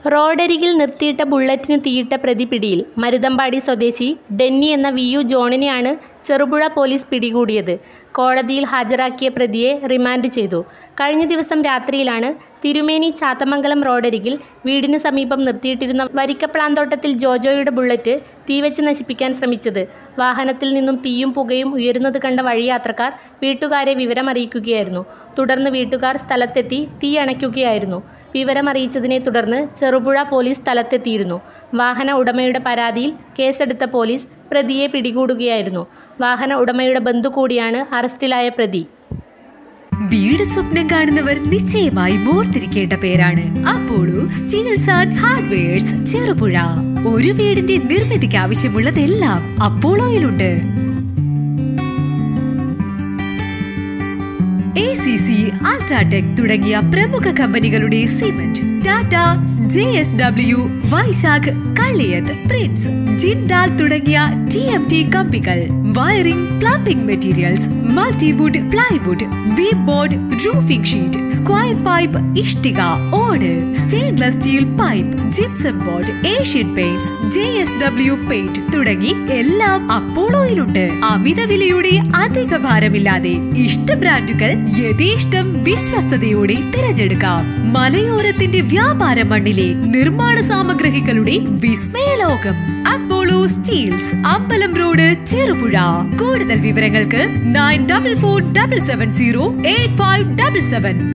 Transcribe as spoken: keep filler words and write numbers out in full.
റോഡരികിൽ നിർത്തിയിട്ട ബുള്ളറ്റിന് തീയിട്ട പ്രതി പിടിയിൽ. മരുതമ്പാടി സ്വദേശി ഡെന്നി എന്ന വി യു ജോണിനെയാണ് ചെറുപുഴ പോലീസ് പിടികൂടിയത്. കോടതിയിൽ ഹാജരാക്കിയ പ്രതിയെ റിമാൻഡ് ചെയ്തു. കഴിഞ്ഞ ദിവസം രാത്രിയിലാണ് തിരുമേനി ചാത്തമംഗലം റോഡരികിൽ വീടിന് സമീപം നിർത്തിയിട്ടിരുന്ന വരിക്കപ്ലാന്തോട്ടത്തിൽ ജോജോയുടെ ബുള്ളറ്റ് തീവച്ച് നശിപ്പിക്കാൻ ശ്രമിച്ചത്. വാഹനത്തിൽ നിന്നും തീയും പുകയും ഉയരുന്നത് കണ്ട വഴിയാത്രക്കാർ വീട്ടുകാരെ വിവരമറിയിക്കുകയായിരുന്നു. തുടർന്ന് വീട്ടുകാർ സ്ഥലത്തെത്തി തീ അണയ്ക്കുകയായിരുന്നു. വിവരമറിയിച്ചതിനെ തുടർന്ന് ചെറുപുഴ പോലീസ് സ്ഥലത്തെത്തിയിരുന്നു. വാഹന ഉടമയുടെ പരാതിയിൽ കേസെടുത്ത പോലീസ് പ്രതിയെ പിടികൂടുകയായിരുന്നു. വാഹന ഉടമയുടെ ബന്ധു കൂടിയാണ് അറസ്റ്റിലായ പ്രതി. വീട് സ്വപ്നം കാണുന്നവർ നിശ്ചയമായി ഓർത്തിരിക്കേണ്ട പേരാണ് Apollo steels and hardwares Cherupuzha. ഒരു വീടിന്റെ നിർമ്മിതിക്ക് ആവശ്യമുള്ളതെല്ലാം അപ്പോളോയിലുണ്ട്. എ സി സി, അൾട്രാടെക് തുടങ്ങിയ പ്രമുഖ കമ്പനികളുടെ cement, Tata, J S W, Vaisakh, Kalliyath, Prince, Jindal തുടങ്ങിയ ടി എം ടി കമ്പികൾ, wiring, plumbing materials, multiwood, plywood, വീം board, roofing sheet, square pipe, ഇഷ്ടിക, ഓട്, stainless steel pipe, gypsum board, Asian paints, J S W paint തുടങ്ങി എല്ലാം അപ്പോളോയിലുണ്ട്. അമിത വിലയുടെ അധിക ഭാരമില്ലാതെ ഇഷ്ട ബ്രാൻഡുകൾ യഥേഷ്ടം വിശ്വസ്തയോടെ തിരഞ്ഞെടുക്കാം. മലയോരത്തിന്റെ വ്യാപാര മണ്ണിലെ നിർമ്മാണ സാമഗ്രികളുടെ വിസ്മയലോകം അപ്പോളോ സ്റ്റീൽസ്, അമ്പലം റോഡ്, ചെറുപുഴ. കൂടുതൽ വിവരങ്ങൾക്ക് nine double four double seven zero eight five double seven.